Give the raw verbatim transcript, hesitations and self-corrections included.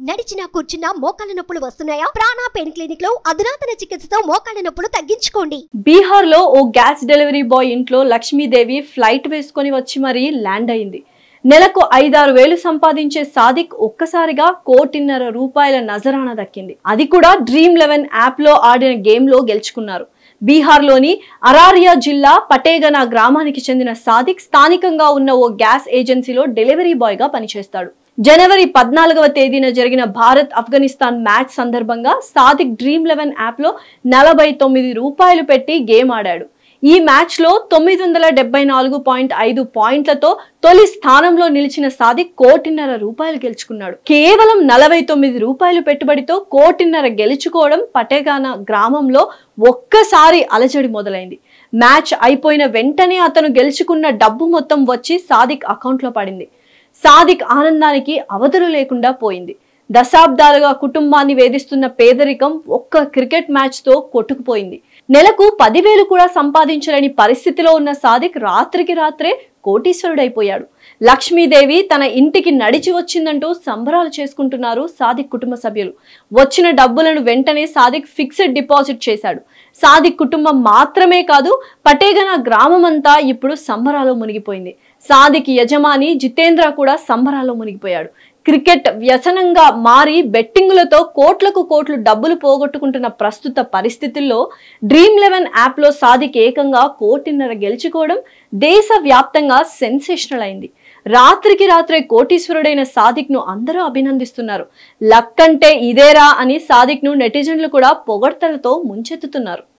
నడిచినా కూర్చున్నా మోకాళ్ళ నొప్పులు వస్తున్నాయా? ప్రాణ పెయిన్ క్లినిక్ లో అధునాతన చికిత్సతో మోకాళ్ళ నొప్పులు తగ్గించుకోండి. బీహార్ లో ఓ గ్యాస్ డెలివరీ బాయ్ ఇంట్లో లక్ష్మీదేవి ఫ్లైట్ వేసుకొని వచ్చి మరీ ల్యాండ్ అయింది. నెలకు ఐదారు వేలు సంపాదించే సాదిక్ ఒక్కసారిగా కోటిన్నర రూపాయల నజరానా దక్కింది. అది కూడా డ్రీమ్ లెవెన్ యాప్ లో ఆడిన గేమ్ లో గెలుచుకున్నారు. బీహార్ లోని అరారియా జిల్లా పటేగనా గ్రామానికి చెందిన సాదిక్ స్థానికంగా ఉన్న ఓ గ్యాస్ ఏజెన్సీలో డెలివరీ బాయ్ గా పనిచేస్తాడు. జనవరి పద్నాలుగవ తేదీన జరిగిన భారత్ ఆఫ్ఘనిస్తాన్ మ్యాచ్ సందర్భంగా సాదిక్ డ్రీమ్ లెవెన్ యాప్ లో నలభై తొమ్మిది రూపాయలు పెట్టి గేమ్ ఆడాడు. ఈ మ్యాచ్ లో తొమ్మిది వందల డెబ్బై నాలుగు పాయింట్ ఐదు పాయింట్లతో తొలి స్థానంలో నిలిచిన సాదిక్ కోటిన్నర రూపాయలు గెలుచుకున్నాడు. కేవలం నలభై తొమ్మిది రూపాయలు పెట్టుబడితో కోటిన్నర గెలుచుకోవడం పటేగానా గ్రామంలో ఒక్కసారి అలజడి మొదలైంది. మ్యాచ్ అయిపోయిన వెంటనే అతను గెలుచుకున్న డబ్బు మొత్తం వచ్చి సాదిక్ అకౌంట్ లో పడింది. సాదిక్ ఆనందానికి అవధులు లేకుండా పోయింది. దశాబ్దాలుగా కుటుంబాన్ని వేధిస్తున్న పేదరికం ఒక్క క్రికెట్ మ్యాచ్ తో కొట్టుకుపోయింది. నెలకు పదివేలు కూడా సంపాదించలేని పరిస్థితిలో ఉన్న సాదిక్ రాత్రికి రాత్రే కోటీశ్వరుడైపోయాడు. లక్ష్మీదేవి తన ఇంటికి నడిచి వచ్చిందంటూ సంబరాలు చేసుకుంటున్నారు సాదిక్ కుటుంబ సభ్యులు. వచ్చిన డబ్బులను వెంటనే సాదిక్ ఫిక్స్డ్ డిపాజిట్ చేశాడు. సాదిక్ కుటుంబం మాత్రమే కాదు, పటేగనా గ్రామం అంతా ఇప్పుడు సంబరాల్లో మునిగిపోయింది. సాదిక్ యజమాని జితేంద్ర కూడా సంబరాల్లో మునిగిపోయాడు. క్రికెట్ వ్యసనంగా మారి బెట్టింగులతో కోట్లకు కోట్లు డబ్బులు పోగొట్టుకుంటున్న ప్రస్తుత పరిస్థితుల్లో డ్రీమ్ లెవెన్ యాప్ లో సాదిక్ ఏకంగా కోటిన్నర గెలుచుకోవడం దేశ వ్యాప్తంగా సెన్సేషనల్ అయింది. రాత్రికి రాత్రే కోటీశ్వరుడైన సాదిక్ ను అందరూ అభినందిస్తున్నారు. లక్ అంటే ఇదేరా అని సాదిక్ ను నెటిజన్లు కూడా పొగడ్తలతో ముంచెత్తుతున్నారు.